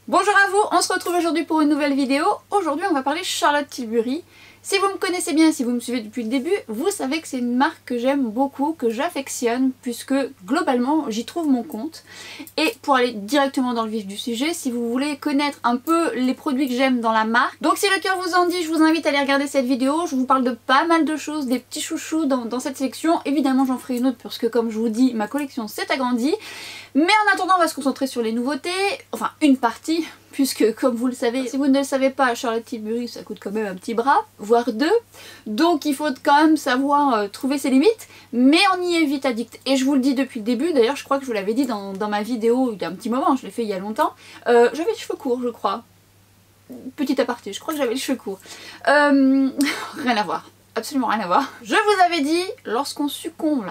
Bonjour à vous, on se retrouve aujourd'hui pour une nouvelle vidéo. Aujourd'hui on va parler Charlotte Tilbury. Si vous me connaissez bien, si vous me suivez depuis le début, vous savez que c'est une marque que j'aime beaucoup, que j'affectionne, puisque globalement j'y trouve mon compte. Et pour aller directement dans le vif du sujet, si vous voulez connaître un peu les produits que j'aime dans la marque, donc si le cœur vous en dit, je vous invite à aller regarder cette vidéo. Je vous parle de pas mal de choses, des petits chouchous dans cette sélection. Évidemment j'en ferai une autre parce que comme je vous dis, ma collection s'est agrandie. Mais en attendant on va se concentrer sur les nouveautés, enfin une partie, puisque comme vous le savez, si vous ne le savez pas, Charlotte Tilbury ça coûte quand même un petit bras, voire deux, donc il faut quand même savoir trouver ses limites, mais on y est vite addict. Et je vous le dis depuis le début, d'ailleurs je crois que je vous l'avais dit dans ma vidéo il y a un petit moment, je l'ai fait il y a longtemps, j'avais les cheveux courts je crois, petit aparté, je crois que j'avais les cheveux courts, rien à voir, absolument rien à voir. Je vous avais dit, lorsqu'on succombe,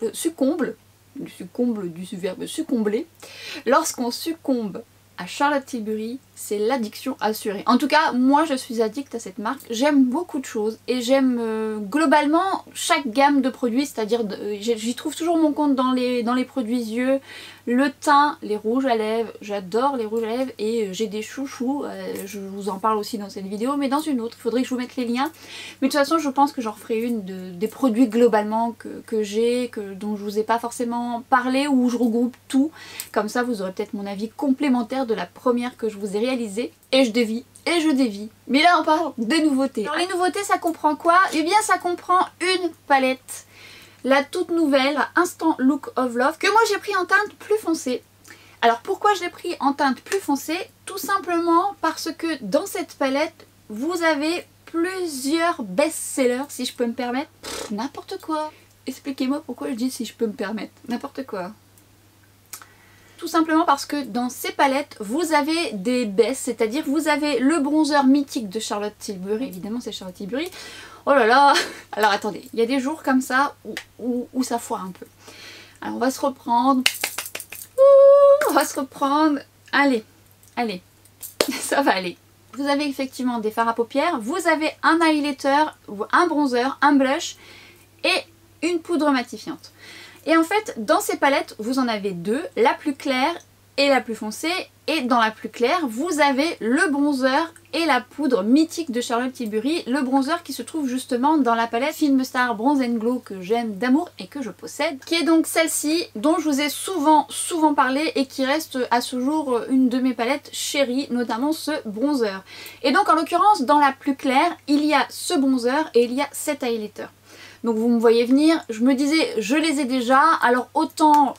du verbe succombler, lorsqu'on succombe à Charlotte Tilbury, c'est l'addiction assurée. En tout cas, moi je suis addict à cette marque, j'aime beaucoup de choses et j'aime globalement chaque gamme de produits, c'est-à-dire j'y trouve toujours mon compte dans les produits yeux, le teint, les rouges à lèvres, j'adore les rouges à lèvres et j'ai des chouchous, je vous en parle aussi dans cette vidéo mais dans une autre, il faudrait que je vous mette les liens. Mais de toute façon je pense que j'en referai une des produits globalement que j'ai, dont je vous ai pas forcément parlé, où je regroupe tout, comme ça vous aurez peut-être mon avis complémentaire de la première que je vous ai réalisée. Et je dévie, et je dévie. Mais là on parle des nouveautés. Alors les nouveautés ça comprend quoi? Eh bien ça comprend une palette, la toute nouvelle Instant Look of Love, que moi j'ai pris en teinte plus foncée. Alors pourquoi je l'ai pris en teinte plus foncée? Tout simplement parce que dans cette palette vous avez plusieurs best-sellers, si je peux me permettre. N'importe quoi. Expliquez-moi pourquoi je dis si je peux me permettre. N'importe quoi. Tout simplement parce que dans ces palettes, vous avez des baisses, c'est-à-dire vous avez le bronzer mythique de Charlotte Tilbury, évidemment c'est Charlotte Tilbury. Oh là là. Alors attendez, il y a des jours comme ça où ça foire un peu. Alors on va se reprendre. On va se reprendre. Allez, allez, ça va aller. Vous avez effectivement des fards à paupières, vous avez un highlighter, un bronzer, un blush et une poudre matifiante. Et en fait, dans ces palettes, vous en avez deux, la plus claire et la plus foncée. Et dans la plus claire, vous avez le bronzer et la poudre mythique de Charlotte Tilbury. Le bronzer qui se trouve justement dans la palette Film Star Bronze & Glow que j'aime d'amour et que je possède. Qui est donc celle-ci, dont je vous ai souvent parlé et qui reste à ce jour une de mes palettes chéries, notamment ce bronzer. Et donc en l'occurrence, dans la plus claire, il y a ce bronzer et il y a cet highlighter. Donc vous me voyez venir, je me disais je les ai déjà, alors autant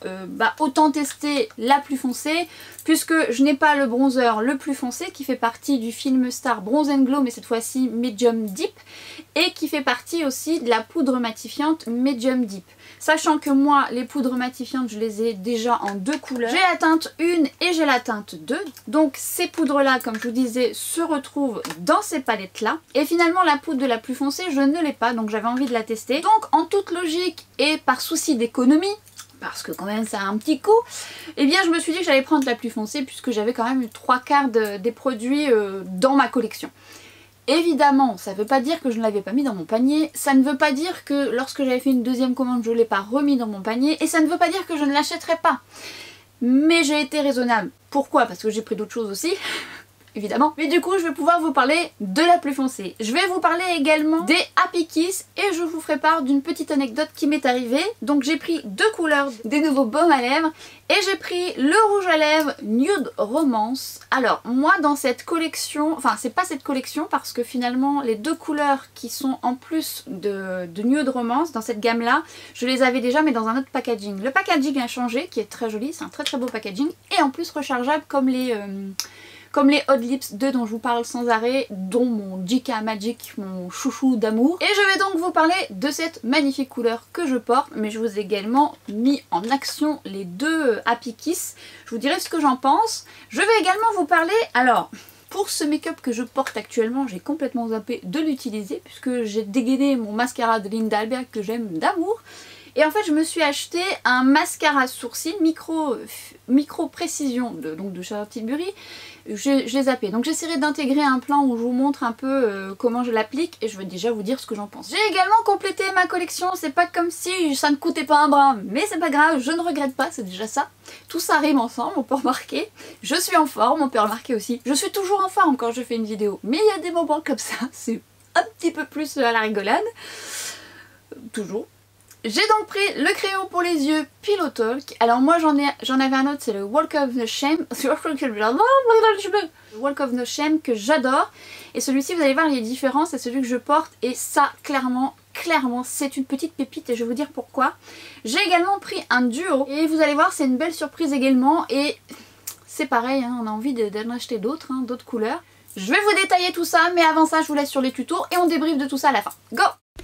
tester la plus foncée, puisque je n'ai pas le bronzer le plus foncé qui fait partie du Film Star Bronze & Glow mais cette fois-ci Medium Deep, et qui fait partie aussi de la poudre matifiante Medium Deep. Sachant que moi les poudres matifiantes je les ai déjà en deux couleurs, j'ai la teinte 1 et j'ai la teinte 2, donc ces poudres là comme je vous disais se retrouvent dans ces palettes là, et finalement la poudre de la plus foncée je ne l'ai pas, donc j'avais envie de la tester. Donc en toute logique et par souci d'économie, parce que quand même ça a un petit coût, eh bien je me suis dit que j'allais prendre la plus foncée puisque j'avais quand même eu 3/4 des produits dans ma collection. Évidemment, ça ne veut pas dire que je ne l'avais pas mis dans mon panier, ça ne veut pas dire que lorsque j'avais fait une deuxième commande je ne l'ai pas remis dans mon panier, et ça ne veut pas dire que je ne l'achèterai pas. Mais j'ai été raisonnable. Pourquoi? Parce que j'ai pris d'autres choses aussi. Évidemment. Mais du coup je vais pouvoir vous parler de la plus foncée. Je vais vous parler également des Happy Kiss et je vous ferai part d'une petite anecdote qui m'est arrivée. Donc j'ai pris deux couleurs des nouveaux baumes à lèvres et j'ai pris le rouge à lèvres Nude Romance. Alors moi dans cette collection, enfin c'est pas cette collection parce que finalement les deux couleurs qui sont en plus de Nude Romance dans cette gamme là, je les avais déjà mais dans un autre packaging. Le packaging a changé qui est très joli, c'est un très beau packaging et en plus rechargeable comme les Hot Lips 2 dont je vous parle sans arrêt, dont mon Jika Magic, mon chouchou d'amour. Et je vais donc vous parler de cette magnifique couleur que je porte, mais je vous ai également mis en action les deux Happy Kiss. Je vous dirai ce que j'en pense. Je vais également vous parler, alors pour ce make-up que je porte actuellement, j'ai complètement zappé de l'utiliser puisque j'ai dégainé mon mascara de Linda Albert que j'aime d'amour. Et en fait je me suis acheté un mascara sourcil micro précision donc de Charlotte Tilbury. Je l'ai zappé. Donc j'essaierai d'intégrer un plan où je vous montre un peu comment je l'applique et je vais déjà vous dire ce que j'en pense. J'ai également complété ma collection, c'est pas comme si ça ne coûtait pas un bras, mais c'est pas grave, je ne regrette pas, c'est déjà ça. Tout ça rime ensemble, on peut remarquer. Je suis en forme, on peut remarquer aussi. Je suis toujours en forme quand je fais une vidéo, mais il y a des moments comme ça, c'est un petit peu plus à la rigolade. Toujours. J'ai donc pris le crayon pour les yeux Pillow Talk. Alors moi j'en avais un autre, c'est le Walk of the Shame. Walk of the Shame que j'adore. Et celui-ci, vous allez voir, il est différent, c'est celui que je porte. Et ça, clairement, c'est une petite pépite et je vais vous dire pourquoi. J'ai également pris un duo. Et vous allez voir, c'est une belle surprise également. Et c'est pareil, hein, on a envie d'en acheter d'autres, hein, d'autres couleurs. Je vais vous détailler tout ça, mais avant ça, je vous laisse sur les tutos et on débriefe de tout ça à la fin. Go!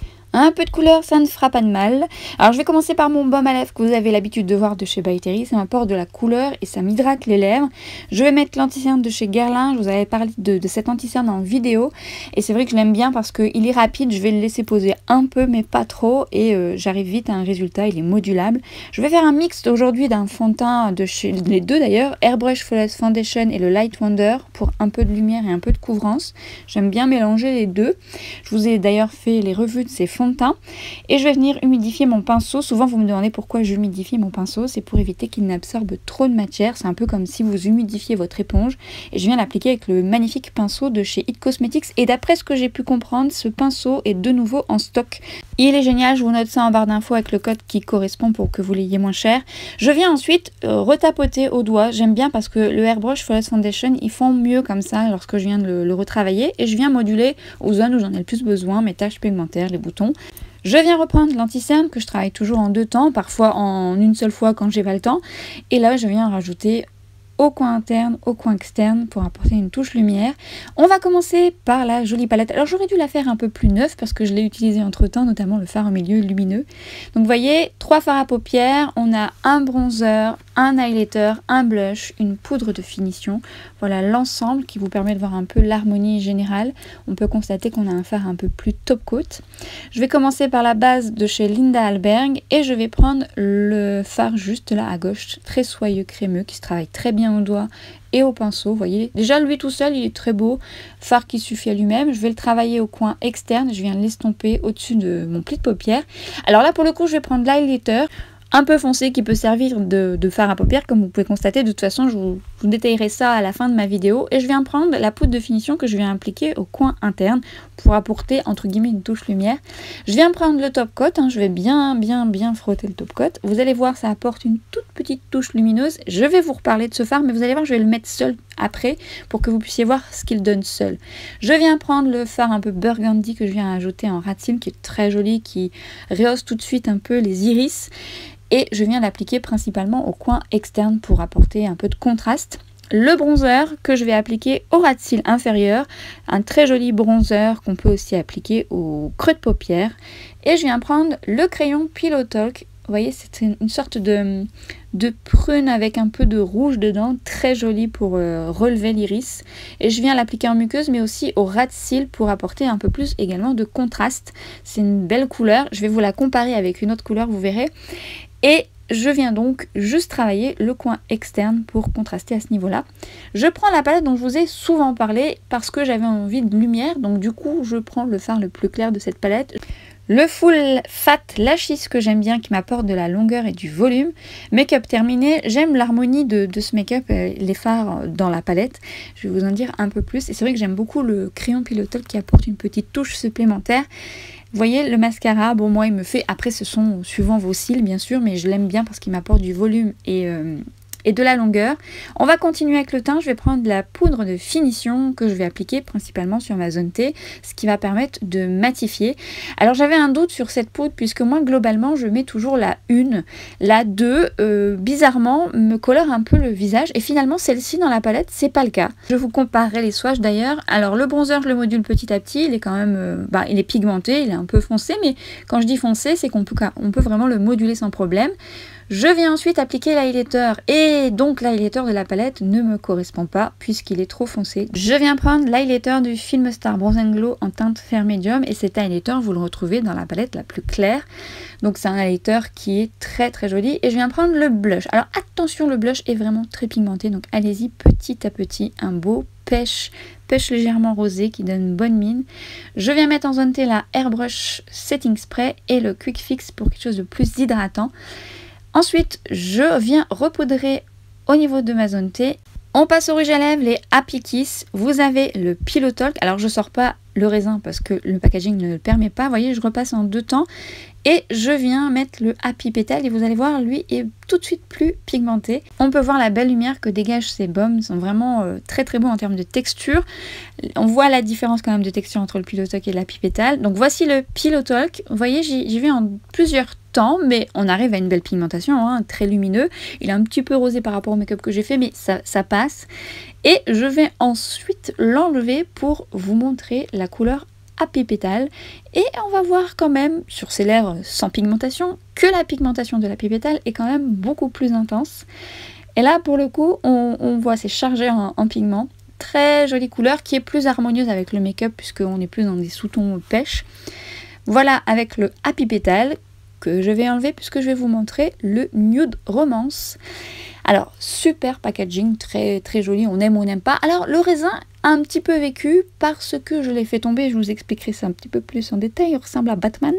Un peu de couleur, ça ne fera pas de mal. Alors je vais commencer par mon baume à lèvres que vous avez l'habitude de voir de chez By Terry. Ça m'apporte de la couleur et ça m'hydrate les lèvres. Je vais mettre l'anti-cerne de chez Guerlain. Je vous avais parlé de cet anti-cerne en vidéo. Et c'est vrai que je l'aime bien parce qu'il est rapide. Je vais le laisser poser un peu mais pas trop. Et j'arrive vite à un résultat. Il est modulable. Je vais faire un mix aujourd'hui d'un fond de teint de chez les deux d'ailleurs. Airbrush Flawless Foundation et le Light Wonder pour un peu de lumière et un peu de couvrance. J'aime bien mélanger les deux. Je vous ai d'ailleurs fait les revues de ces fonds de teint et je vais venir humidifier mon pinceau. Souvent vous me demandez pourquoi j'humidifie mon pinceau, c'est pour éviter qu'il n'absorbe trop de matière. C'est un peu comme si vous humidifiez votre éponge et je viens l'appliquer avec le magnifique pinceau de chez It Cosmetics et d'après ce que j'ai pu comprendre, ce pinceau est de nouveau en stock. Il est génial, je vous note ça en barre d'infos avec le code qui correspond pour que vous l'ayez moins cher. Je viens ensuite retapoter au doigt, j'aime bien parce que le Airbrush Flawless Foundation ils font mieux comme ça lorsque je viens de le retravailler et je viens moduler aux zones où j'en ai le plus besoin, mes taches pigmentaires, les boutons. Je viens reprendre l'anti-cerne que je travaille toujours en deux temps, parfois en une seule fois quand j'ai pas le temps. Et là, je viens rajouter au coin interne, au coin externe pour apporter une touche lumière. On va commencer par la jolie palette. Alors j'aurais dû la faire un peu plus neuve parce que je l'ai utilisée entre temps, notamment le fard au milieu lumineux. Donc vous voyez, 3 fards à paupières, on a un bronzer, un highlighter, un blush, une poudre de finition. Voilà l'ensemble qui vous permet de voir un peu l'harmonie générale. On peut constater qu'on a un fard un peu plus top coat. Je vais commencer par la base de chez Linda Alberg et je vais prendre le fard juste là à gauche, très soyeux crémeux qui se travaille très bien au doigt et au pinceau. Vous voyez, déjà lui tout seul il est très beau, fard qui suffit à lui-même. Je vais le travailler au coin externe, je viens l'estomper au-dessus de mon pli de paupière. Alors là pour le coup je vais prendre l'highlighter un peu foncé qui peut servir de fard à paupières comme vous pouvez constater. De toute façon je vous détaillerai ça à la fin de ma vidéo et je viens prendre la poudre de finition que je viens appliquer au coin interne pour apporter entre guillemets une touche lumière. Je viens prendre le top coat, hein, je vais bien frotter le top coat. Vous allez voir ça apporte une toute petite touche lumineuse. Je vais vous reparler de ce fard mais vous allez voir je vais le mettre seul après pour que vous puissiez voir ce qu'il donne seul. Je viens prendre le fard un peu burgundy que je viens ajouter en rat de cils qui est très joli, qui rehausse tout de suite un peu les iris. Et je viens l'appliquer principalement au coin externe pour apporter un peu de contraste. Le bronzer que je vais appliquer au ras de cils inférieur, un très joli bronzer qu'on peut aussi appliquer au creux de paupière. Et je viens prendre le crayon Pillow Talk. Vous voyez, c'est une sorte de prune avec un peu de rouge dedans, très joli pour relever l'iris. Et je viens l'appliquer en muqueuse mais aussi au ras de cils pour apporter un peu plus également de contraste. C'est une belle couleur, je vais vous la comparer avec une autre couleur, vous verrez. Et je viens donc juste travailler le coin externe pour contraster à ce niveau-là. Je prends la palette dont je vous ai souvent parlé parce que j'avais envie de lumière. Donc du coup, je prends le fard le plus clair de cette palette. Le Full Fat Lashes que j'aime bien, qui m'apporte de la longueur et du volume. Make-up terminé. J'aime l'harmonie de ce make-up, les fards dans la palette. Je vais vous en dire un peu plus. Et c'est vrai que j'aime beaucoup le crayon Pillow Talk qui apporte une petite touche supplémentaire. Vous voyez le mascara, bon moi il me fait, après ce sont suivant vos cils bien sûr, mais je l'aime bien parce qu'il m'apporte du volume et de la longueur. On va continuer avec le teint, je vais prendre de la poudre de finition que je vais appliquer principalement sur ma zone T, ce qui va permettre de matifier. Alors j'avais un doute sur cette poudre puisque moi globalement je mets toujours la 1, la 2, bizarrement me colore un peu le visage et finalement celle-ci dans la palette c'est pas le cas. Je vous comparerai les swatchs d'ailleurs. Alors le bronzer je le module petit à petit, il est quand même, il est pigmenté, il est un peu foncé mais quand je dis foncé c'est qu'on peut vraiment le moduler sans problème. Je viens ensuite appliquer l'highlighter et donc l'highlighter de la palette ne me correspond pas puisqu'il est trop foncé. Je viens prendre l'highlighter du Film Star Bronze & Glow en teinte Fair Medium et cet highlighter vous le retrouvez dans la palette la plus claire. Donc c'est un highlighter qui est très très joli et je viens prendre le blush. Alors attention, le blush est vraiment très pigmenté, donc allez-y petit à petit, un beau pêche légèrement rosé qui donne une bonne mine. Je viens mettre en zone T la Airbrush Setting Spray et le Quick Fix pour quelque chose de plus hydratant. Ensuite, je viens repoudrer au niveau de ma zone T. On passe au rouge à lèvres, les Happy Kiss. Vous avez le Pillow Talk. Alors, je ne sors pas le raisin parce que le packaging ne le permet pas. Vous voyez, je repasse en 2 temps. Et je viens mettre le Happy Petal et vous allez voir, lui est tout de suite plus pigmenté. On peut voir la belle lumière que dégagent ces baumes. Ils sont vraiment très très beaux en termes de texture. On voit la différence quand même de texture entre le Pillow Talk et le Happy Petal. Donc voici le Pillow Talk. Vous voyez, j'y vais en plusieurs temps, mais on arrive à une belle pigmentation, hein, très lumineux. Il est un petit peu rosé par rapport au make-up que j'ai fait, mais ça passe. Et je vais ensuite l'enlever pour vous montrer la couleur Happy Petal et on va voir quand même sur ses lèvres sans pigmentation que la pigmentation de l'Happy Petal est quand même beaucoup plus intense. Et là pour le coup on voit c'est chargé en pigment, très jolie couleur qui est plus harmonieuse avec le make-up puisqu'on est plus dans des sous-tons pêche. Voilà avec le Happy Petal que je vais enlever puisque je vais vous montrer le Nude Romance. Alors super packaging, très très joli, on aime ou on n'aime pas. Alors le raisin un petit peu vécu parce que je l'ai fait tomber, je vous expliquerai ça un petit peu plus en détail, il ressemble à Batman.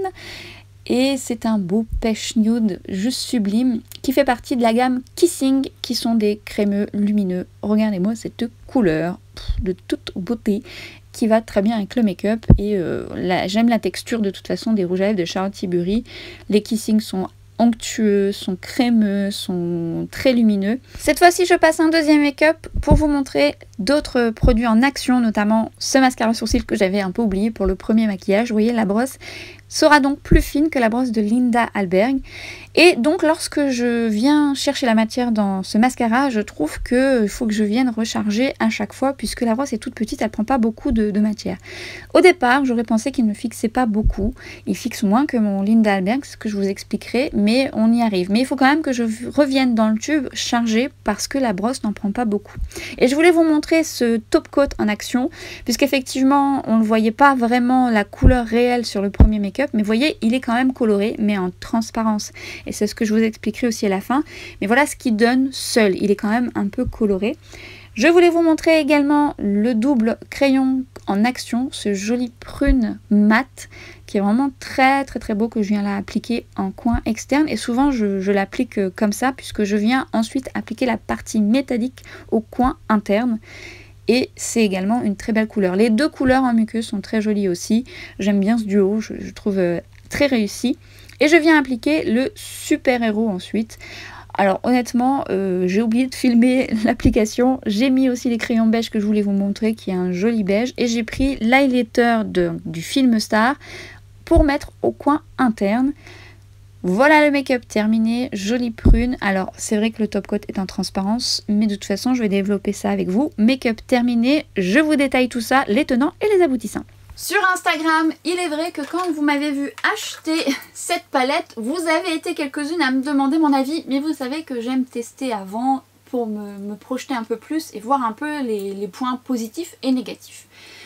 Et c'est un beau pêche nude juste sublime qui fait partie de la gamme Kissing qui sont des crémeux lumineux. Regardez-moi cette couleur de toute beauté qui va très bien avec le make-up et j'aime la texture de toute façon des rouges à lèvres de Charlotte Tilbury. Les Kissing sont onctueux, sont crémeux, sont très lumineux. Cette fois-ci, je passe un deuxième make-up pour vous montrer d'autres produits en action, notamment ce mascara sourcil que j'avais un peu oublié pour le premier maquillage. Vous voyez, la brosse sera donc plus fine que la brosse de Linda Alberg. Et donc, lorsque je viens chercher la matière dans ce mascara, je trouve qu'il faut que je vienne recharger à chaque fois puisque la brosse est toute petite, elle ne prend pas beaucoup de matière. Au départ, j'aurais pensé qu'il ne fixait pas beaucoup. Il fixe moins que mon Linda Alberg, ce que je vous expliquerai, mais on y arrive. Mais il faut quand même que je revienne dans le tube chargé parce que la brosse n'en prend pas beaucoup. Et je voulais vous montrer ce top coat en action, puisqu'effectivement, on ne voyait pas vraiment la couleur réelle sur le premier make-up, mais vous voyez, il est quand même coloré, mais en transparence. Et c'est ce que je vous expliquerai aussi à la fin. Mais voilà ce qu'il donne seul. Il est quand même un peu coloré. Je voulais vous montrer également le double crayon en action, ce joli prune mat qui est vraiment très très très beau que je viens là appliquer en coin externe. Et souvent je l'applique comme ça puisque je viens ensuite appliquer la partie métallique au coin interne. Et c'est également une très belle couleur. Les deux couleurs en muqueuse sont très jolies aussi. J'aime bien ce duo, je trouve très réussi. Et je viens appliquer le Super Héros ensuite. Alors honnêtement, j'ai oublié de filmer l'application. J'ai mis aussi les crayons beige que je voulais vous montrer, qui est un joli beige. Et j'ai pris l'highlighter du Film Star pour mettre au coin interne. Voilà le make-up terminé, jolie prune. Alors c'est vrai que le top coat est en transparence, mais de toute façon je vais développer ça avec vous. Make-up terminé, je vous détaille tout ça, les tenants et les aboutissants. Sur Instagram, il est vrai que quand vous m'avez vu acheter cette palette, vous avez été quelques-unes à me demander mon avis, mais vous savez que j'aime tester avant pour me projeter un peu plus et voir un peu les points positifs et négatifs.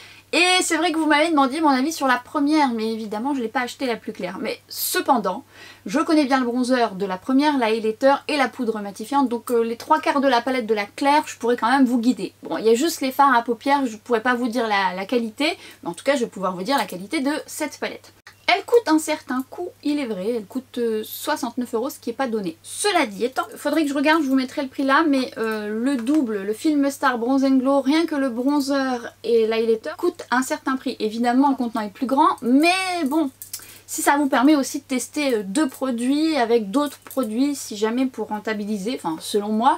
Et c'est vrai que vous m'avez demandé mon avis sur la première, mais évidemment je ne l'ai pas acheté la plus claire. Mais cependant, je connais bien le bronzer de la première, la highlighter et la poudre matifiante, donc les 3/4 de la palette de la claire, je pourrais quand même vous guider. Bon, il y a juste les fards à paupières, je ne pourrais pas vous dire la qualité, mais en tout cas je vais pouvoir vous dire la qualité de cette palette. Elle coûte un certain coût, il est vrai, elle coûte 69 €, ce qui n'est pas donné. Cela dit, il faudrait que je regarde, je vous mettrai le prix là, mais le double, le Film Star Bronze & Glow, rien que le bronzer et l'highlighter coûte un certain prix. Évidemment, le contenant est plus grand, mais bon, si ça vous permet aussi de tester deux produits avec d'autres produits, si jamais pour rentabiliser, enfin selon moi,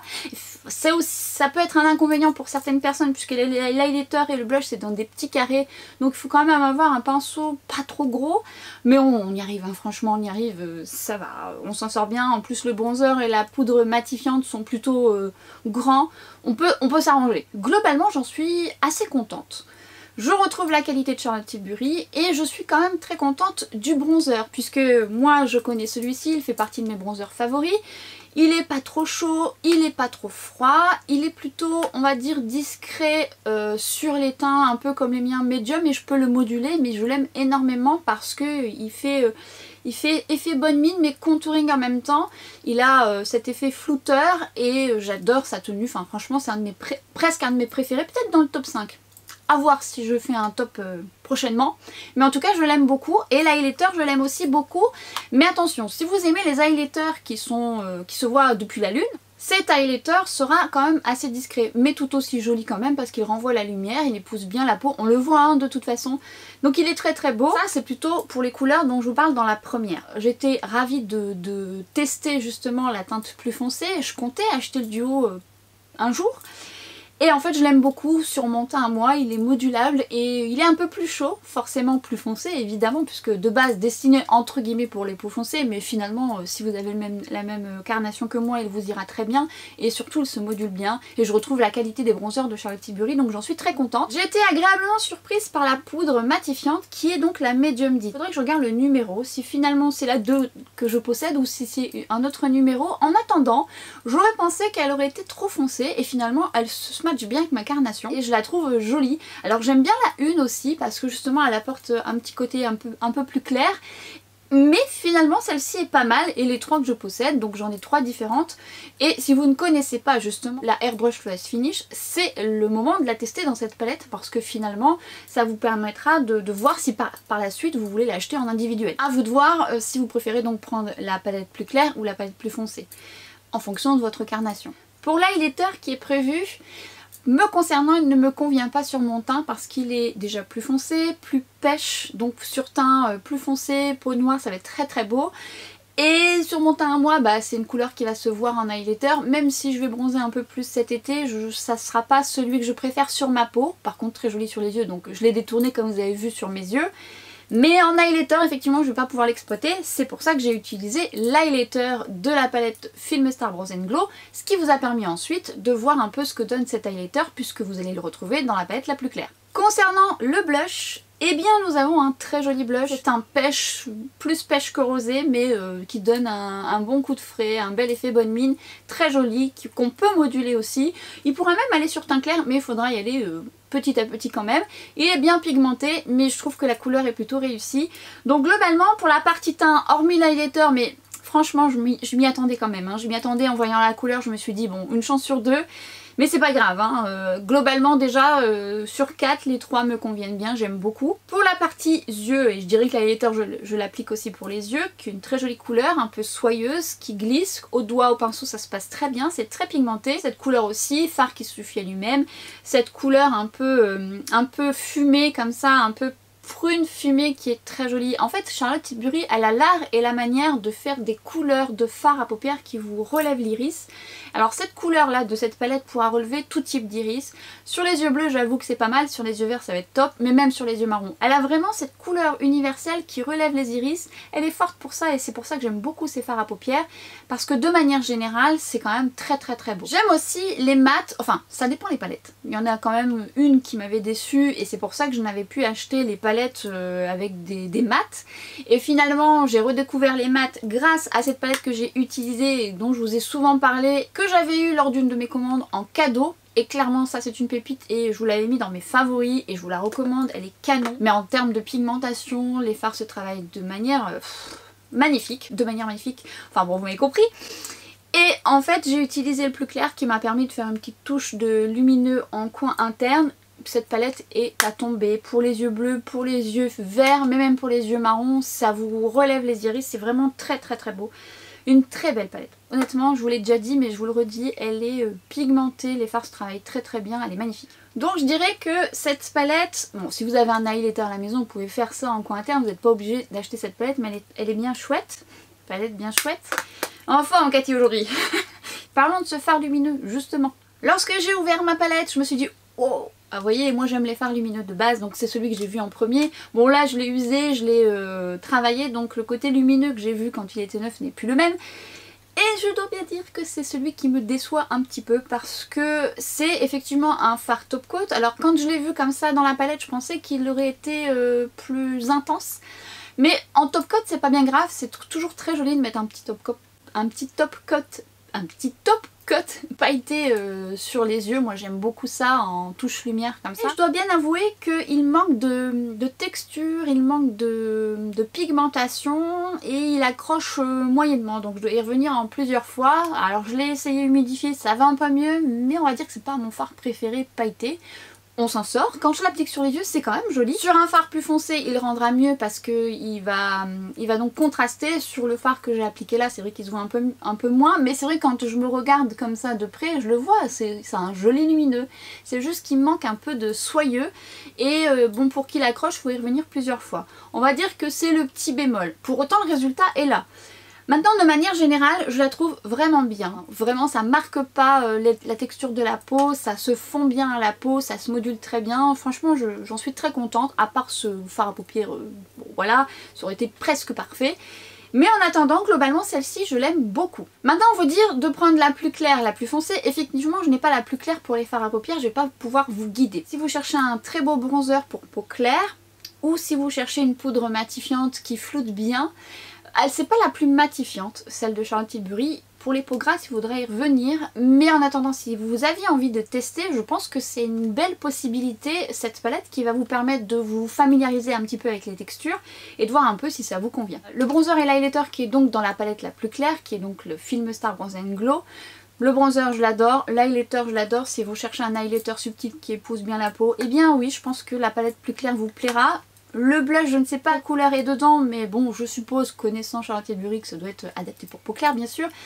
ça peut être un inconvénient pour certaines personnes puisque l'highlighter et le blush c'est dans des petits carrés, donc il faut quand même avoir un pinceau pas trop gros, mais on y arrive, hein, franchement on y arrive, ça va, on s'en sort bien. En plus le bronzer et la poudre matifiante sont plutôt grands, on peut s'arranger. Globalement j'en suis assez contente. Je retrouve la qualité de Charlotte Tilbury et je suis quand même très contente du bronzer puisque moi je connais celui-ci, il fait partie de mes bronzers favoris. Il est pas trop chaud, il est pas trop froid, il est plutôt, on va dire, discret sur les teints, un peu comme les miens médium, et je peux le moduler, mais je l'aime énormément parce que il fait effet bonne mine mais contouring en même temps. Il a cet effet flouteur et j'adore sa tenue, enfin franchement c'est presque un de mes préférés, peut-être dans le top 5. À voir si je fais un top prochainement. Mais en tout cas je l'aime beaucoup. Et l'highlighter je l'aime aussi beaucoup. Mais attention, si vous aimez les highlighters qui se voient depuis la lune, cet highlighter sera quand même assez discret. Mais tout aussi joli quand même parce qu'il renvoie la lumière, il épouse bien la peau. On le voit hein, de toute façon. Donc il est très très beau. Ça c'est plutôt pour les couleurs dont je vous parle dans la première. J'étais ravie de tester justement la teinte plus foncée. Je comptais acheter le duo un jour. Et en fait je l'aime beaucoup sur mon teint à moi, il est modulable et il est un peu plus chaud, forcément plus foncé évidemment puisque de base destiné entre guillemets pour les peaux foncées, mais finalement si vous avez la même carnation que moi il vous ira très bien et surtout il se module bien et je retrouve la qualité des bronzers de Charlotte Tilbury donc j'en suis très contente. J'ai été agréablement surprise par la poudre matifiante qui est donc la Medium D. Il faudrait que je regarde le numéro, si finalement c'est la 2 que je possède ou si c'est un autre numéro. En attendant, j'aurais pensé qu'elle aurait été trop foncée et finalement elle se match bien avec ma carnation et je la trouve jolie. Alors j'aime bien la 1 aussi parce que justement elle apporte un petit côté un peu plus clair, mais finalement celle-ci est pas mal et les 3 que je possède, donc j'en ai 3 différentes et si vous ne connaissez pas justement la Airbrush Flawless Finish, c'est le moment de la tester dans cette palette parce que finalement ça vous permettra de voir si par la suite vous voulez l'acheter en individuel. À vous de voir si vous préférez donc prendre la palette plus claire ou la palette plus foncée en fonction de votre carnation. Pour l'highlighter qui est prévu, me concernant, il ne me convient pas sur mon teint parce qu'il est déjà plus foncé, plus pêche, donc sur teint plus foncé, peau noire, ça va être très très beau. Et sur mon teint à moi, bah, c'est une couleur qui va se voir en highlighter, même si je vais bronzer un peu plus cet été, ça ne sera pas celui que je préfère sur ma peau. Par contre très joli sur les yeux, donc je l'ai détourné comme vous avez vu sur mes yeux. Mais en highlighter, effectivement, je ne vais pas pouvoir l'exploiter. C'est pour ça que j'ai utilisé l'highlighter de la palette Filmstar Bronze & Glow, ce qui vous a permis ensuite de voir un peu ce que donne cet highlighter puisque vous allez le retrouver dans la palette la plus claire. Concernant le blush, eh bien nous avons un très joli blush. C'est un pêche, plus pêche que rosé, mais qui donne un bon coup de frais, un bel effet bonne mine, très joli, qu'on peut moduler aussi. Il pourrait même aller sur teint clair, mais il faudra y aller petit à petit quand même. Il est bien pigmenté, mais je trouve que la couleur est plutôt réussie. Donc globalement, pour la partie teint, hormis l'highlighter, mais franchement je m'y attendais quand même. Hein. Je m'y attendais en voyant la couleur, je me suis dit bon, une chance sur 2. Mais c'est pas grave, hein. Globalement déjà sur 4 les 3 me conviennent bien, j'aime beaucoup. Pour la partie yeux, et je dirais que l'highlighter je l'applique aussi pour les yeux, qui est une très jolie couleur, un peu soyeuse, qui glisse, au doigt, au pinceau ça se passe très bien, c'est très pigmenté. Cette couleur aussi, fard qui suffit à lui-même, cette couleur un peu fumée comme ça, un peu prune fumée qui est très jolie. En fait Charlotte Tilbury elle a l'art et la manière de faire des couleurs de fard à paupières qui vous relèvent l'iris. Alors cette couleur là de cette palette pourra relever tout type d'iris. Sur les yeux bleus j'avoue que c'est pas mal, sur les yeux verts ça va être top, mais même sur les yeux marrons. Elle a vraiment cette couleur universelle qui relève les iris, elle est forte pour ça et c'est pour ça que j'aime beaucoup ces fards à paupières parce que de manière générale c'est quand même très très très beau. J'aime aussi les mats, enfin ça dépend les palettes. Il y en a quand même une qui m'avait déçue et c'est pour ça que je n'avais pu acheter les palettes avec des mats et finalement j'ai redécouvert les mats grâce à cette palette que j'ai utilisée et dont je vous ai souvent parlé, que j'avais eu lors d'une de mes commandes en cadeau. Et clairement ça c'est une pépite et je vous l'avais mis dans mes favoris et je vous la recommande, elle est canon. Mais en termes de pigmentation, les fards se travaillent de manière magnifique, enfin bon vous m'avez compris. Et en fait j'ai utilisé le plus clair qui m'a permis de faire une petite touche de lumineux en coin interne. Cette palette est à tomber pour les yeux bleus, pour les yeux verts, mais même pour les yeux marrons, ça vous relève les iris, c'est vraiment très très très beau. Une très belle palette. Honnêtement, je vous l'ai déjà dit, mais je vous le redis, elle est pigmentée, les fards se travaillent très très bien, elle est magnifique. Donc je dirais que cette palette, bon si vous avez un highlighter à la maison, vous pouvez faire ça en coin interne, vous n'êtes pas obligé d'acheter cette palette, mais elle est bien chouette. Palette bien chouette. Enfin Cathy aujourd'hui. Parlons de ce fard lumineux, justement. Lorsque j'ai ouvert ma palette, je me suis dit, oh, ah, vous voyez, moi j'aime les fards lumineux de base, donc c'est celui que j'ai vu en premier. Bon là je l'ai usé, je l'ai travaillé, donc le côté lumineux que j'ai vu quand il était neuf n'est plus le même. Et je dois bien dire que c'est celui qui me déçoit un petit peu parce que c'est effectivement un fard top coat. Alors quand je l'ai vu comme ça dans la palette, je pensais qu'il aurait été plus intense. Mais en top coat c'est pas bien grave, c'est toujours très joli de mettre un petit top coat un petit top coat pailleté sur les yeux. Moi j'aime beaucoup ça en touche lumière comme ça. Et je dois bien avouer qu'il manque de texture, il manque de pigmentation et il accroche moyennement. Donc je dois y revenir en plusieurs fois. Alors je l'ai essayé humidifié, ça va un peu mieux, mais on va dire que c'est pas mon fard préféré pailleté. On s'en sort. Quand je l'applique sur les yeux, c'est quand même joli. Sur un fard plus foncé, il rendra mieux parce que il va donc contraster. Sur le fard que j'ai appliqué là, c'est vrai qu'il se voit un peu moins. Mais c'est vrai quand je me regarde comme ça de près, je le vois. C'est un joli lumineux. C'est juste qu'il manque un peu de soyeux. Et bon, pour qu'il accroche, il faut y revenir plusieurs fois. On va dire que c'est le petit bémol. Pour autant, le résultat est là. Maintenant, de manière générale, je la trouve vraiment bien. Vraiment, ça marque pas la texture de la peau, ça se fond bien à la peau, ça se module très bien. Franchement, j'en suis très contente, à part ce fard à paupières, bon, voilà, ça aurait été presque parfait. Mais en attendant, globalement, celle-ci, je l'aime beaucoup. Maintenant, on veut dire de prendre la plus claire, la plus foncée. Effectivement, je n'ai pas la plus claire pour les fards à paupières, je vais pas pouvoir vous guider. Si vous cherchez un très beau bronzer pour peau claire, ou si vous cherchez une poudre matifiante qui floute bien, c'est pas la plus matifiante, celle de Charlotte Tilbury. Pour les peaux grasses, il faudrait y revenir. Mais en attendant, si vous aviez envie de tester, je pense que c'est une belle possibilité, cette palette, qui va vous permettre de vous familiariser un petit peu avec les textures et de voir un peu si ça vous convient. Le bronzer et l'highlighter qui est donc dans la palette la plus claire, qui est donc le Film Star Bronze & Glow. Le bronzer, je l'adore. L'highlighter, je l'adore. Si vous cherchez un highlighter subtil qui épouse bien la peau, eh bien oui, je pense que la palette plus claire vous plaira. Le blush, je ne sais pas la couleur est dedans, mais bon, je suppose, connaissant Charlotte Tilbury, que ça doit être adapté pour peau claire, bien sûr.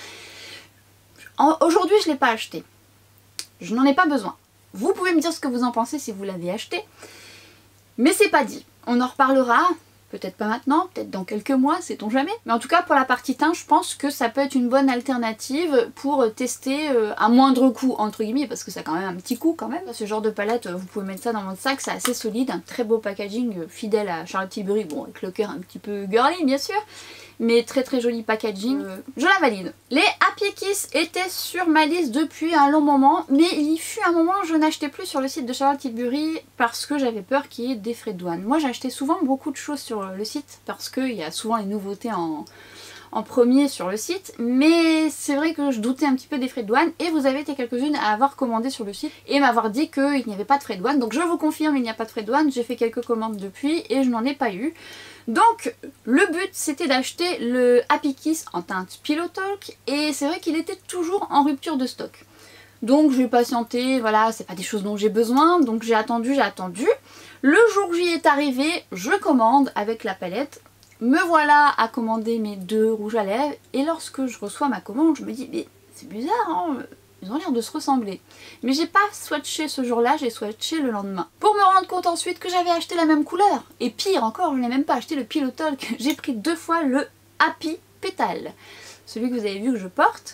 Aujourd'hui, je ne l'ai pas acheté. Je n'en ai pas besoin. Vous pouvez me dire ce que vous en pensez si vous l'avez acheté. Mais c'est pas dit. On en reparlera. Peut-être pas maintenant, peut-être dans quelques mois, sait-on jamais. Mais en tout cas, pour la partie teint, je pense que ça peut être une bonne alternative pour tester à moindre coût, entre guillemets, parce que ça a quand même un petit coût quand même. Ce genre de palette, vous pouvez mettre ça dans votre sac, c'est assez solide, un très beau packaging fidèle à Charlotte Tilbury, bon, avec le cœur un petit peu girly, bien sûr, mais très très joli packaging, je la valide. Les Happy Kiss étaient sur ma liste depuis un long moment, mais il fut un moment où je n'achetais plus sur le site de Charlotte Tilbury parce que j'avais peur qu'il y ait des frais de douane. Moi j'achetais souvent beaucoup de choses sur le site parce qu'il y a souvent les nouveautés en premier sur le site, mais c'est vrai que je doutais un petit peu des frais de douane et vous avez été quelques-unes à avoir commandé sur le site et m'avoir dit qu'il n'y avait pas de frais de douane, donc je vous confirme, il n'y a pas de frais de douane, j'ai fait quelques commandes depuis et je n'en ai pas eu. Donc le but c'était d'acheter le Happy Kiss en teinte Pillow Talk et c'est vrai qu'il était toujours en rupture de stock. Donc j'ai patienté, voilà, c'est pas des choses dont j'ai besoin, donc j'ai attendu. Le jour J est arrivé, je commande avec la palette. Me voilà à commander mes 2 rouges à lèvres et lorsque je reçois ma commande, je me dis mais c'est bizarre, hein, ils ont l'air de se ressembler. Mais j'ai pas swatché ce jour-là, j'ai swatché le lendemain. Pour me rendre compte ensuite que j'avais acheté la même couleur. Et pire encore, je n'ai même pas acheté le Pillow Talk, j'ai pris 2 fois le Happy Petal. Celui que vous avez vu que je porte.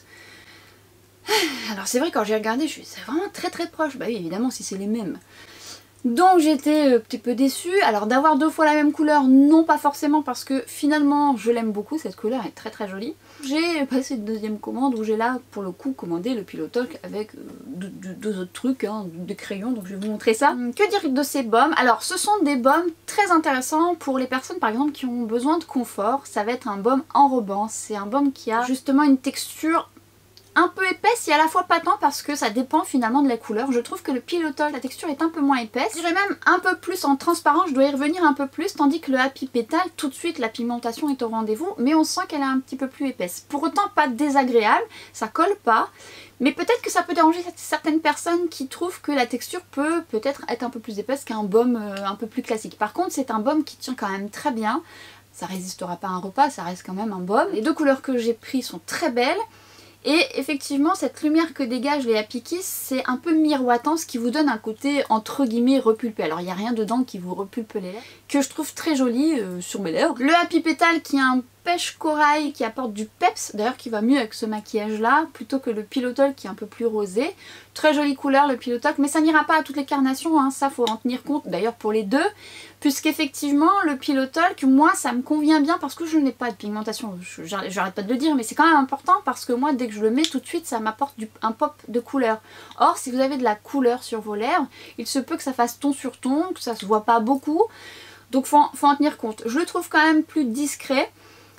Alors c'est vrai, quand j'ai regardé, c'est vraiment très très proche. Bah oui, évidemment, si c'est les mêmes. Donc j'étais un petit peu déçue. Alors d'avoir 2 fois la même couleur, non pas forcément parce que finalement je l'aime beaucoup, cette couleur est très très jolie. J'ai passé une deuxième commande où j'ai là pour le coup commandé le Pillow Talk avec 2 autres trucs, hein, des crayons, donc je vais vous montrer ça. Que dire de ces baumes? Alors ce sont des baumes très intéressants pour les personnes par exemple qui ont besoin de confort. Ça va être un baume enrobant, c'est un baume qui a justement une texture un peu épaisse et à la fois pas tant parce que ça dépend finalement de la couleur. Je trouve que le Pillow Talk, la texture est un peu moins épaisse. Je dirais même un peu plus en transparent, je dois y revenir un peu plus, tandis que le Happy Petal, tout de suite la pigmentation est au rendez-vous, mais on sent qu'elle est un petit peu plus épaisse. Pour autant pas désagréable, ça colle pas, mais peut-être que ça peut déranger certaines personnes qui trouvent que la texture peut peut-être être un peu plus épaisse qu'un baume un peu plus classique. Par contre c'est un baume qui tient quand même très bien, ça résistera pas à un repas, ça reste quand même un baume. Les 2 couleurs que j'ai pris sont très belles. Et effectivement, cette lumière que dégagent les Happy Kiss, c'est un peu miroitant, ce qui vous donne un côté entre guillemets repulpé. Alors il n'y a rien dedans qui vous repulpe les lèvres, que je trouve très joli sur mes lèvres. Le Happy Petal qui a un pêche corail qui apporte du peps, d'ailleurs qui va mieux avec ce maquillage là, plutôt que le Pillow Talk qui est un peu plus rosé. Très jolie couleur le Pillow Talk, mais ça n'ira pas à toutes les carnations, hein, ça faut en tenir compte d'ailleurs pour les 2, puisqu'effectivement le Pillow Talk, moi ça me convient bien parce que je n'ai pas de pigmentation, j'arrête pas de le dire, mais c'est quand même important parce que moi dès que je le mets tout de suite ça m'apporte un pop de couleur. Or si vous avez de la couleur sur vos lèvres, il se peut que ça fasse ton sur ton, que ça se voit pas beaucoup, donc faut en tenir compte. Je le trouve quand même plus discret.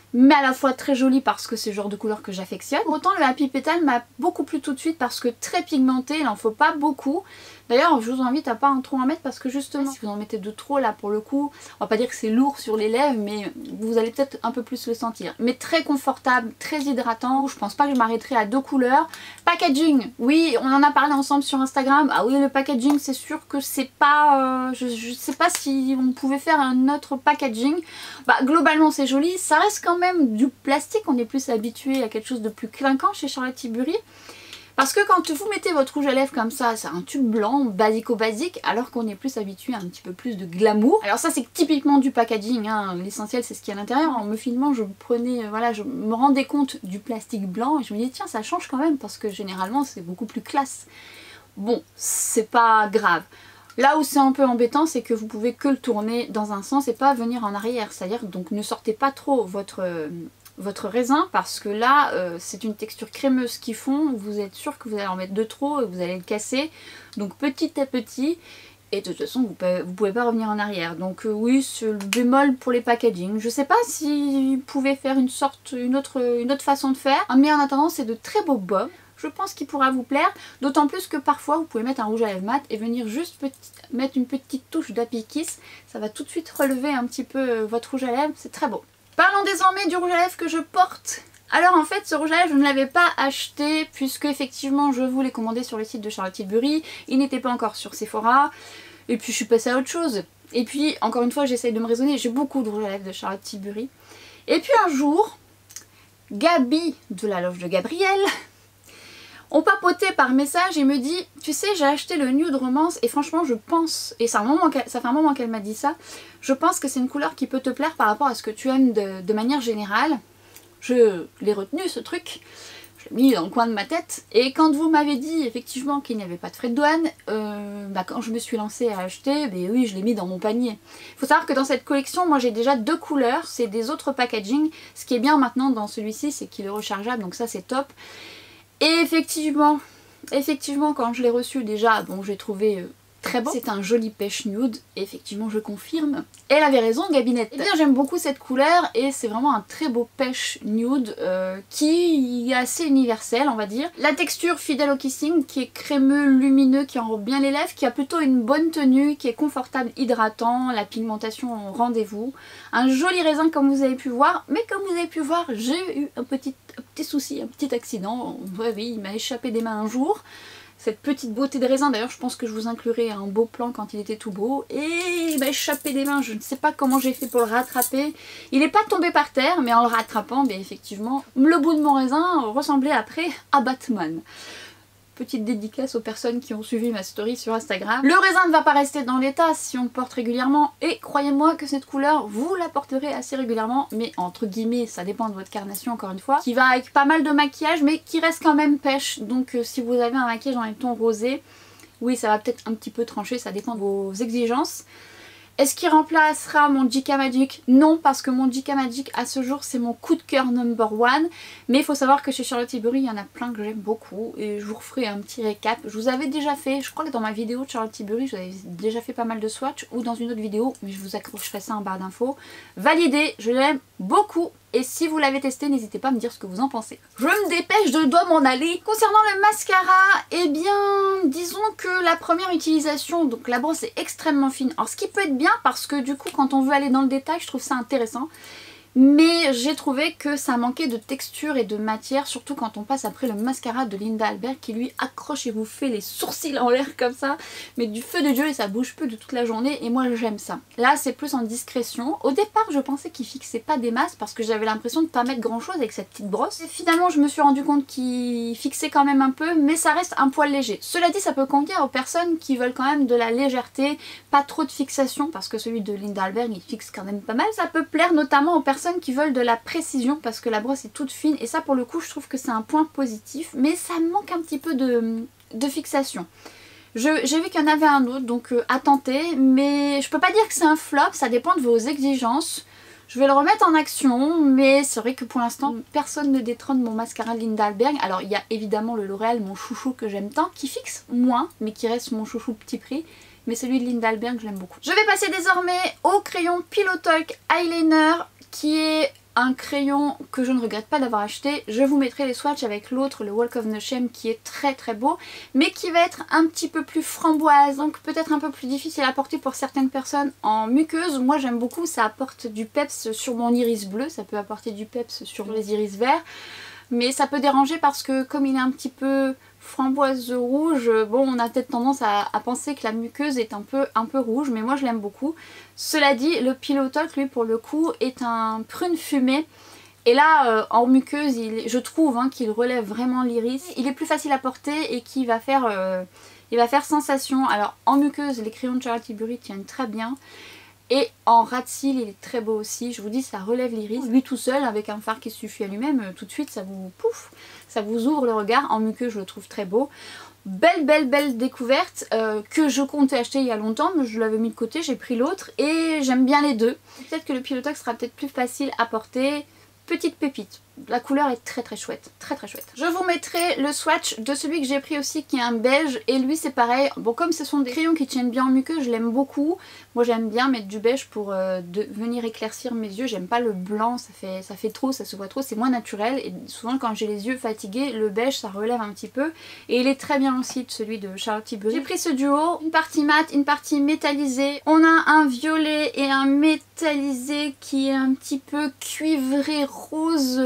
mais à la fois très joli parce que c'est le genre de couleur que j'affectionne. Autant le Happy Petal m'a beaucoup plu tout de suite parce que très pigmenté, il n'en faut pas beaucoup. D'ailleurs je vous invite à pas trop en mettre parce que justement si vous en mettez de trop là pour le coup, on va pas dire que c'est lourd sur les lèvres mais vous allez peut-être un peu plus le sentir. Mais très confortable, très hydratant, je pense pas que je m'arrêterai à 2 couleurs. Packaging, oui on en a parlé ensemble sur Instagram, ah oui le packaging c'est sûr que c'est pas, je sais pas si on pouvait faire un autre packaging. Bah globalement c'est joli, ça reste quand même du plastique, on est plus habitué à quelque chose de plus clinquant chez Charlotte Tilbury. Parce que quand vous mettez votre rouge à lèvres comme ça, c'est un tube blanc, basico-basique, alors qu'on est plus habitué à un petit peu plus de glamour. Alors ça c'est typiquement du packaging, hein. L'essentiel c'est ce qu'il y a à l'intérieur. En me filmant, je prenais, voilà, je me rendais compte du plastique blanc et je me disais tiens ça change quand même parce que généralement c'est beaucoup plus classe. Bon, c'est pas grave. Là où c'est un peu embêtant, c'est que vous pouvez que le tourner dans un sens et pas venir en arrière. C'est-à-dire donc ne sortez pas trop votre raisin parce que là c'est une texture crémeuse qu'ils font, vous êtes sûr que vous allez en mettre de trop et vous allez le casser, donc petit à petit, et de toute façon vous pouvez pas revenir en arrière. Donc oui c'est le bémol pour les packaging. Je sais pas s'ils pouvaient faire une autre façon de faire, mais en attendant c'est de très beaux baumes. Je pense qu'il pourra vous plaire, d'autant plus que parfois vous pouvez mettre un rouge à lèvres mat et venir juste mettre une petite touche d'Happy Kiss, ça va tout de suite relever un petit peu votre rouge à lèvres, c'est très beau. Parlons désormais du rouge à lèvres que je porte. Alors en fait ce rouge à lèvres je ne l'avais pas acheté puisque effectivement je vous l'ai commandé sur le site de Charlotte Tilbury, il n'était pas encore sur Sephora et puis je suis passée à autre chose. Et puis encore une fois j'essaye de me raisonner, j'ai beaucoup de rouge à lèvres de Charlotte Tilbury. Et puis un jour, Gabi de la loge de Gabrielle on papotait par message et me dit tu sais j'ai acheté le Nude Romance et franchement je pense, et ça fait un moment qu'elle m'a dit ça, je pense que c'est une couleur qui peut te plaire par rapport à ce que tu aimes de manière générale. Je l'ai retenu ce truc, je l'ai mis dans le coin de ma tête et quand vous m'avez dit effectivement qu'il n'y avait pas de frais de douane, quand je me suis lancée à acheter, oui je l'ai mis dans mon panier. Il faut savoir que dans cette collection moi j'ai déjà 2 couleurs, c'est des autres packaging, ce qui est bien maintenant dans celui-ci c'est qu'il est rechargeable donc ça c'est top. Et effectivement quand je l'ai reçu déjà, bon j'ai trouvé très beau. C'est un joli pêche nude, et effectivement je confirme. Elle avait raison Gabinette. Eh bien j'aime beaucoup cette couleur et c'est vraiment un très beau pêche nude qui est assez universel on va dire. La texture fidèle au kissing qui est crémeux, lumineux, qui enrobe bien les lèvres, qui a plutôt une bonne tenue, qui est confortable, hydratant, la pigmentation au rendez-vous. Un joli raisin comme vous avez pu voir, mais comme vous avez pu voir j'ai eu un petit souci, un petit accident. Ouais, oui, il m'a échappé des mains un jour. Cette petite beauté de raisin, d'ailleurs je pense que je vous inclurai un beau plan quand il était tout beau. Et il m'a échappé des mains, je ne sais pas comment j'ai fait pour le rattraper. Il n'est pas tombé par terre, mais en le rattrapant, effectivement, le bout de mon raisin ressemblait après à Batman. Petite dédicace aux personnes qui ont suivi ma story sur Instagram. Le raisin ne va pas rester dans l'état si on le porte régulièrement et croyez-moi que cette couleur vous la porterez assez régulièrement, mais entre guillemets ça dépend de votre carnation encore une fois, qui va avec pas mal de maquillage mais qui reste quand même pêche, donc si vous avez un maquillage dans les tons rosés, oui ça va peut-être un petit peu trancher, ça dépend de vos exigences. Est-ce qu'il remplacera mon Jika Magic? Non, parce que mon Jika Magic à ce jour c'est mon coup de cœur number one. Mais il faut savoir que chez Charlotte Tilbury il y en a plein que j'aime beaucoup et je vous referai un petit récap. Je vous avais déjà fait, je crois que dans ma vidéo de Charlotte Tilbury je vous avais déjà fait pas mal de swatchs, ou dans une autre vidéo, mais je vous accrocherai ça en barre d'infos. Validé, je l'aime beaucoup. Et si vous l'avez testé, n'hésitez pas à me dire ce que vous en pensez. Je me dépêche, je dois m'en aller. Concernant le mascara, eh bien, disons que la première utilisation, donc la brosse est extrêmement fine. Alors ce qui peut être bien parce que du coup, quand on veut aller dans le détail, je trouve ça intéressant. Mais j'ai trouvé que ça manquait de texture et de matière, surtout quand on passe après le mascara de Linda Albert qui lui accroche et vous fait les sourcils en l'air comme ça, mais du feu de Dieu, et ça bouge peu de toute la journée et moi j'aime ça. Là c'est plus en discrétion. Au départ je pensais qu'il fixait pas des masses parce que j'avais l'impression de pas mettre grand chose avec cette petite brosse. Et finalement je me suis rendu compte qu'il fixait quand même un peu, mais ça reste un poil léger. Cela dit ça peut convenir aux personnes qui veulent quand même de la légèreté, pas trop de fixation, parce que celui de Linda Albert il fixe quand même pas mal. Ça peut plaire notamment aux personnes qui veulent de la précision parce que la brosse est toute fine et ça pour le coup je trouve que c'est un point positif, mais ça manque un petit peu de fixation. J'ai vu qu'il y en avait un autre donc à tenter, mais je peux pas dire que c'est un flop, ça dépend de vos exigences. Je vais le remettre en action, mais c'est vrai que pour l'instant personne ne détrône mon mascara Linda Albert. Alors il y a évidemment le L'Oréal, mon chouchou que j'aime tant, qui fixe moins mais qui reste mon chouchou petit prix. Mais celui de Linda Albert que j'aime beaucoup. Je vais passer désormais au crayon Pillow Talk Eyeliner qui est un crayon que je ne regrette pas d'avoir acheté. Je vous mettrai les swatchs avec l'autre, le Walk of No Shame, qui est très très beau, mais qui va être un petit peu plus framboise, donc peut-être un peu plus difficile à porter pour certaines personnes en muqueuse. Moi j'aime beaucoup, ça apporte du peps sur mon iris bleu, ça peut apporter du peps sur les iris verts, mais ça peut déranger parce que comme il est un petit peu framboise rouge, bon on a peut-être tendance à penser que la muqueuse est un peu rouge, mais moi je l'aime beaucoup. Cela dit, le Pillow Talk lui pour le coup est un prune fumée, et là en muqueuse je trouve qu'il relève vraiment l'iris. Il est plus facile à porter et qui va faire, il va faire sensation. Alors en muqueuse les crayons de Charlotte Tilbury tiennent très bien. Et en ras de cils il est très beau aussi, je vous dis ça relève l'iris. Lui tout seul avec un fard qui suffit à lui-même, tout de suite ça vous pouf, ça vous ouvre le regard. En muqueux je le trouve très beau. Belle découverte que je comptais acheter il y a longtemps, mais je l'avais mis de côté, j'ai pris l'autre et j'aime bien les deux. Peut-être que le Pillow Talk sera peut-être plus facile à porter. Petite pépite. La couleur est très chouette, très chouette. Je vous mettrai le swatch de celui que j'ai pris aussi qui est un beige, et lui c'est pareil. Bon, comme ce sont des crayons qui tiennent bien en muqueux, je l'aime beaucoup. Moi j'aime bien mettre du beige pour venir éclaircir mes yeux. J'aime pas le blanc, ça fait trop, ça se voit trop, c'est moins naturel, et souvent quand j'ai les yeux fatigués, le beige ça relève un petit peu, et il est très bien aussi celui de Charlotte Tilbury. J'ai pris ce duo, une partie mat, une partie métallisée. On a un violet et un métallisé qui est un petit peu cuivré rose,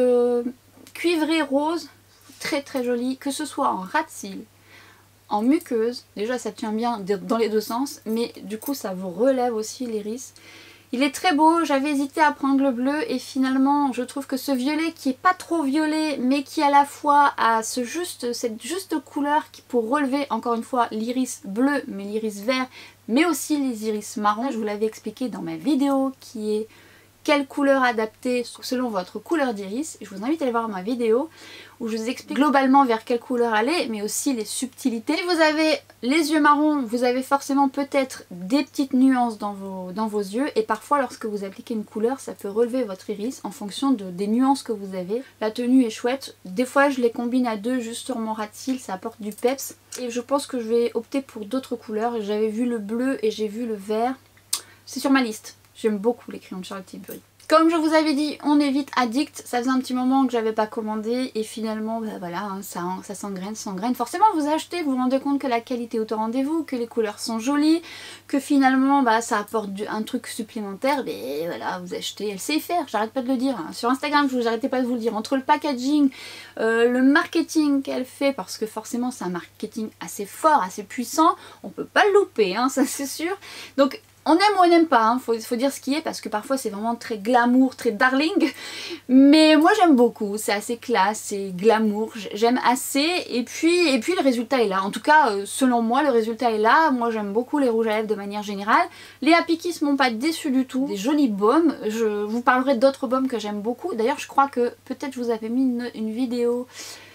très joli, que ce soit en ras de cils, en muqueuse, déjà ça tient bien dans les deux sens, mais du coup ça vous relève aussi l'iris. Il est très beau, j'avais hésité à prendre le bleu et finalement je trouve que ce violet qui est pas trop violet mais qui à la fois a cette juste couleur qui pour relever encore une fois l'iris bleu mais l'iris vert, mais aussi les iris marrons. Je vous l'avais expliqué dans ma vidéo qui est quelle couleur adapter selon votre couleur d'iris. Je vous invite à aller voir ma vidéo où je vous explique globalement vers quelle couleur aller, mais aussi les subtilités. Si vous avez les yeux marrons, vous avez forcément peut-être des petites nuances dans vos yeux, et parfois lorsque vous appliquez une couleur, ça peut relever votre iris en fonction des nuances que vous avez. La tenue est chouette. Des fois je les combine à deux juste sur mon ras de cils, ça apporte du peps. Et je pense que je vais opter pour d'autres couleurs. J'avais vu le bleu et j'ai vu le vert. C'est sur ma liste. J'aime beaucoup les crayons de Charlotte Tilbury. Comme je vous avais dit, on est vite addict. Ça faisait un petit moment que j'avais pas commandé et finalement, bah voilà, ça s'engraine. Forcément, vous achetez, vous vous rendez compte que la qualité est au rendez-vous, que les couleurs sont jolies, que finalement, bah ça apporte un truc supplémentaire. Mais voilà, vous achetez, elle sait faire. J'arrête pas de le dire. Sur Instagram, je vous arrêtais pas de vous le dire. Entre le packaging, le marketing qu'elle fait, parce que forcément, c'est un marketing assez fort, assez puissant. On peut pas le louper, ça c'est sûr. Donc on aime ou on n'aime pas, faut dire ce qui est, parce que parfois c'est vraiment très glamour, très darling, mais moi j'aime beaucoup, c'est assez classe, c'est glamour, j'aime assez, et puis le résultat est là. En tout cas, selon moi, le résultat est là. Moi j'aime beaucoup les rouges à lèvres de manière générale. Les Happy Kiss m'ont pas déçu du tout, des jolis baumes, je vous parlerai d'autres baumes que j'aime beaucoup. D'ailleurs je crois que peut-être je vous avais mis une vidéo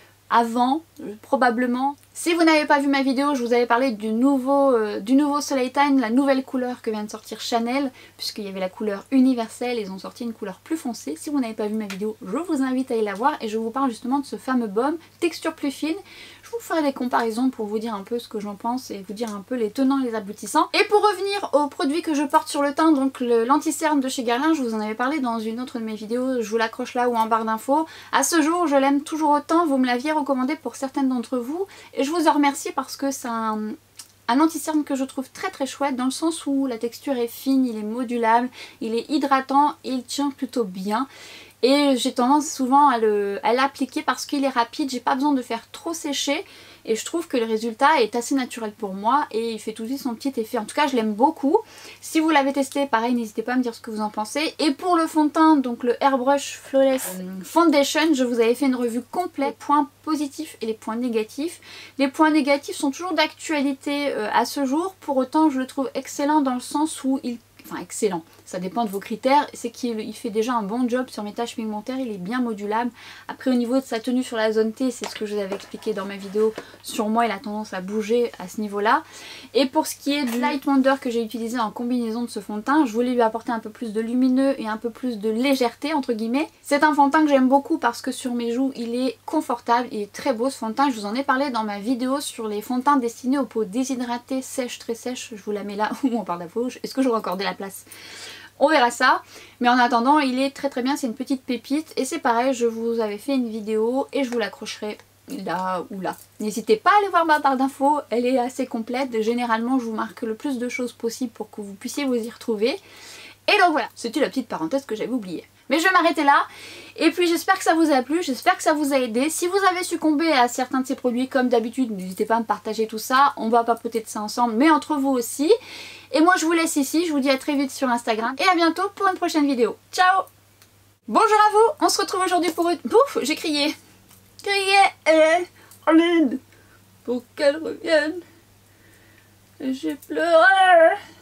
avant, probablement. Si vous n'avez pas vu ma vidéo, je vous avais parlé du nouveau Soleil Time, la nouvelle couleur que vient de sortir Chanel, puisqu'il y avait la couleur universelle, ils ont sorti une couleur plus foncée. Si vous n'avez pas vu ma vidéo, je vous invite à aller la voir, et je vous parle justement de ce fameux baume, texture plus fine. Je vous ferai des comparaisons pour vous dire un peu ce que j'en pense et vous dire un peu les tenants et les aboutissants. Et pour revenir aux produits que je porte sur le teint, donc l'anti-cerne de chez Guerlain, je vous en avais parlé dans une autre de mes vidéos, je vous l'accroche là ou en barre d'infos. À ce jour, je l'aime toujours autant, vous me l'aviez recommandé pour certaines d'entre vous, et je vous en remercie parce que c'est un anti-cerne que je trouve très chouette, dans le sens où la texture est fine, il est modulable, il est hydratant et il tient plutôt bien. Et j'ai tendance souvent à l'appliquer parce qu'il est rapide, j'ai pas besoin de faire trop sécher. Et je trouve que le résultat est assez naturel pour moi et il fait tout de suite son petit effet. En tout cas, je l'aime beaucoup. Si vous l'avez testé, pareil, n'hésitez pas à me dire ce que vous en pensez. Et pour le fond de teint, donc le Airbrush Flawless Foundation, je vous avais fait une revue complète, les points positifs et les points négatifs. Les points négatifs sont toujours d'actualité à ce jour. Pour autant, je le trouve excellent dans le sens où enfin excellent, ça dépend de vos critères, c'est qu'il fait déjà un bon job sur mes taches pigmentaires, il est bien modulable. Après au niveau de sa tenue sur la zone T, c'est ce que je vous avais expliqué dans ma vidéo, sur moi il a tendance à bouger à ce niveau là. Et pour ce qui est du Light Wonder que j'ai utilisé en combinaison de ce fond de teint, je voulais lui apporter un peu plus de lumineux et un peu plus de légèreté entre guillemets. C'est un fond de teint que j'aime beaucoup parce que sur mes joues il est confortable, il est très beau ce fond de teint. Je vous en ai parlé dans ma vidéo sur les fonds de teint destinés aux peaux déshydratées, sèches, très sèches, je vous la mets là où on parle de la peau. Est-ce que j'aurai encore de la place? On verra ça. Mais en attendant, il est très très bien, c'est une petite pépite. Et c'est pareil, je vous avais fait une vidéo et je vous l'accrocherai là ou là. N'hésitez pas à aller voir ma barre d'infos, elle est assez complète. Généralement, je vous marque le plus de choses possible pour que vous puissiez vous y retrouver. Et donc voilà, c'était la petite parenthèse que j'avais oubliée. Mais je vais m'arrêter là. Et puis j'espère que ça vous a plu, j'espère que ça vous a aidé. Si vous avez succombé à certains de ces produits comme d'habitude, n'hésitez pas à me partager tout ça. On va papoter de ça ensemble, mais entre vous aussi. Et moi je vous laisse ici, je vous dis à très vite sur Instagram. Et à bientôt pour une prochaine vidéo. Ciao! Bonjour à vous, on se retrouve aujourd'hui pour une... Pouf, j'ai crié. Arlene, pour qu'elle revienne. J'ai pleuré.